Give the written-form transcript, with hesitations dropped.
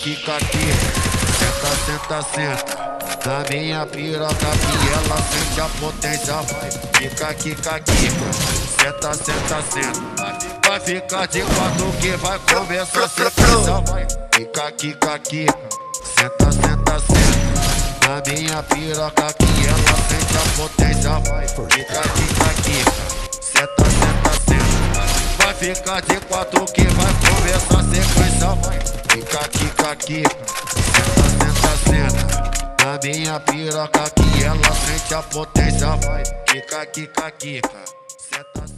quica aqui. Senta, senta, senta. Na minha piroca que ela sente a potência, vai. Quica, quica, quica. Senta, senta, senta. Vai ficar de quatro que vai começar a sequência, vai. Quica, quica, quica. Senta, senta, senta. Na minha piroca que ela sente a potência, vai. Quica, quica, quica. Senta, senta, senta. Vai ficar de quatro que vai começar a sequência, vai. Quica, quica, quica. Senta, senta, senta. Na minha piroca que ela sente a potência, vai. Quica, quica, quica. Senta,